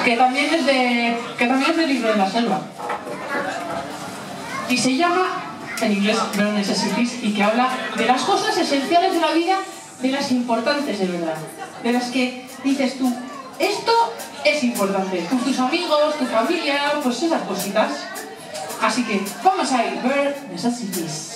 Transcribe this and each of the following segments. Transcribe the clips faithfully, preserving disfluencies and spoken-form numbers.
que también es de, que también es del libro de la selva. Y se llama, en inglés, Bare Necessities, y que habla de las cosas esenciales de la vida, de las importantes de verdad, de las que dices tú, esto es importante, con tus amigos, tu familia, pues esas cositas. Así que vamos a ir, Bare Necessities.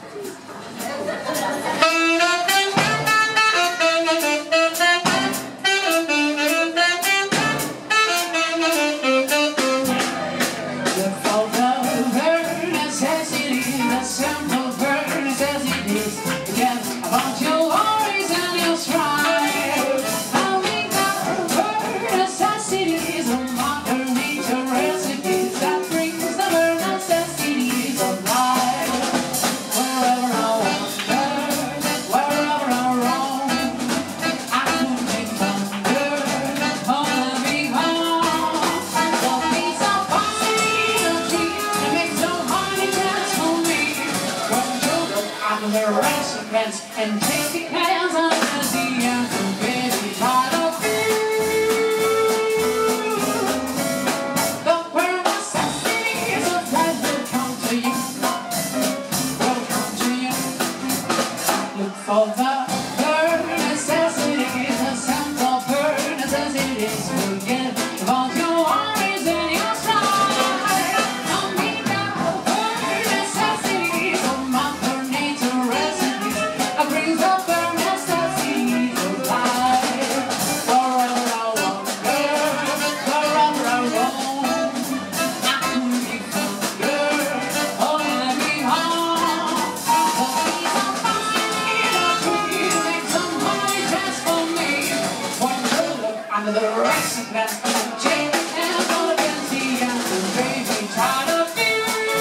And take your hands on the anthem, baby, try to feel the bare necessities of life will come to you, will come to you. Look for the bare necessities, the simple bare necessities. Forget about your worries and your strife. Don't need the bare necessities of Mother Nature recipes. Brings up the necessities of life. Wherever I wander, wherever I roam, I can be found, girl, or let me home. The peace of my tree makes some money just for me. When you look under the recipients, change hands all against the anthem, baby, try to feel.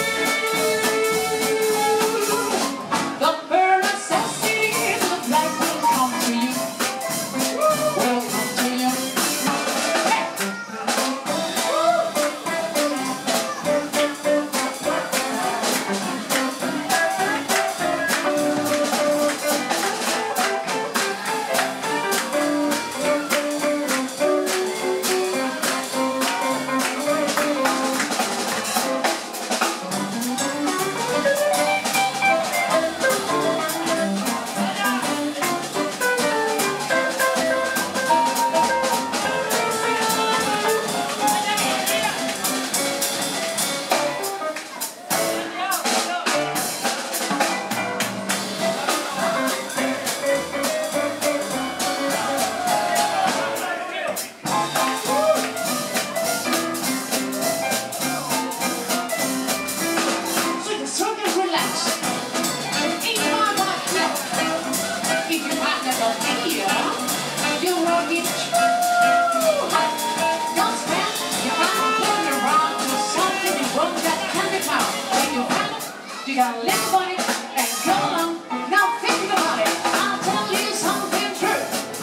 You gotta live on it and go along. Now think about it. I'll tell you something true.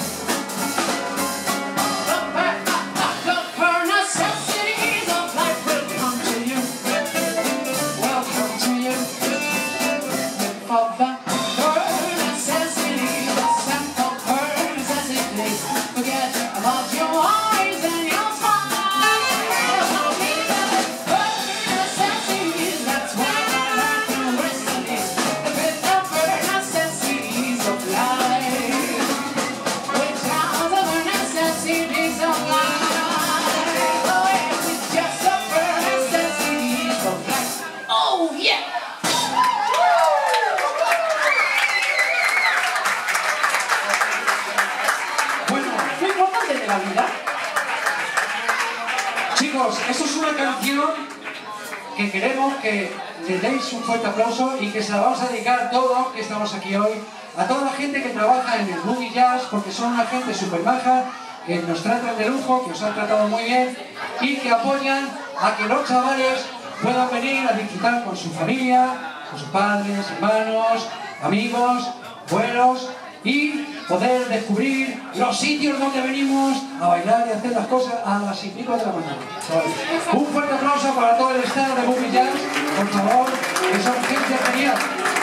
The bare, the bare necessities of life will come to you. Will come to you. For the bare necessities, the simple bare necessities. Forget about your worries and your smiles. Don't need the bare necessities. That's why. La vida. Chicos, esto es una canción que queremos que le deis un fuerte aplauso y que se la vamos a dedicar todos que estamos aquí hoy a toda la gente que trabaja en el Boogie Jazz, porque son una gente súper maja, que nos tratan de lujo, que os han tratado muy bien y que apoyan a que los chavales puedan venir a disfrutar con su familia, con sus padres, hermanos, amigos, abuelos, y poder descubrir los sitios donde venimos a bailar y hacer las cosas a las y pico de la mañana. Un fuerte aplauso para todo el staff de Boogie Jazz, por favor, que son gente genial.